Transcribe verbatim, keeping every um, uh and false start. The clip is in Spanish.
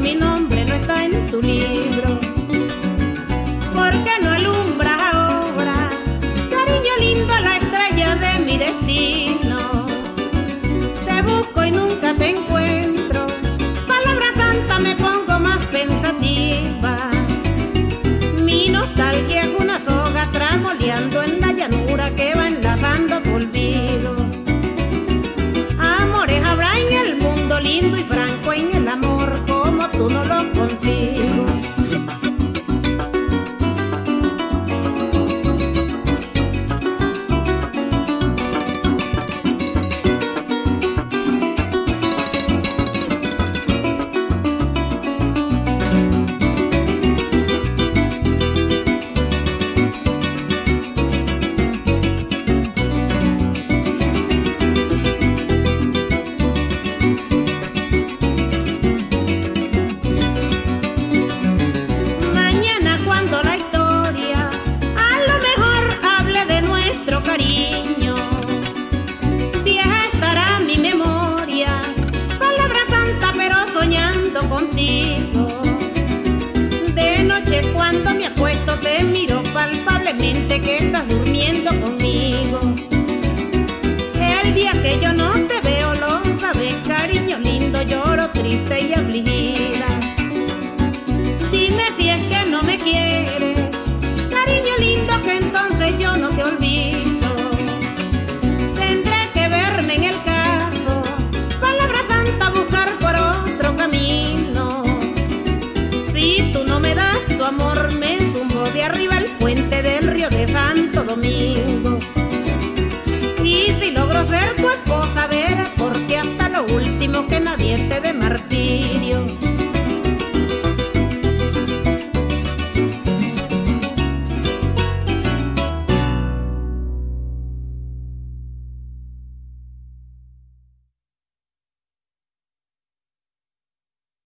mi nombre no está en tu libro? ¿Por qué no alumbras ahora, cariño lindo, la estrella de mi destino? Te busco y nunca te encuentro, palabra santa me pongo más pensativa. Mi nostalgia es una soga tramoleando en la llanura que va enlazando tu olvido. Amores habrá en el mundo lindo y franco, en el amor como tú no lo consigo. Contigo. De noche cuando me acuesto te miro palpablemente que estás durmiendo conmigo. El día que yo no te veo lo sabes, cariño lindo, lloro triste y afligida. Dime si es que no me quieres, cariño lindo, que entonces yo no te olvido. Tendré que verme en el caso, palabra santa, buscar por otro camino. Si tú no me das tu amor, me zumbo de arriba el puente del río de Santo Domingo. Y si logro ser tu esposa, verás, porque hasta lo último que nadie te dé martirio.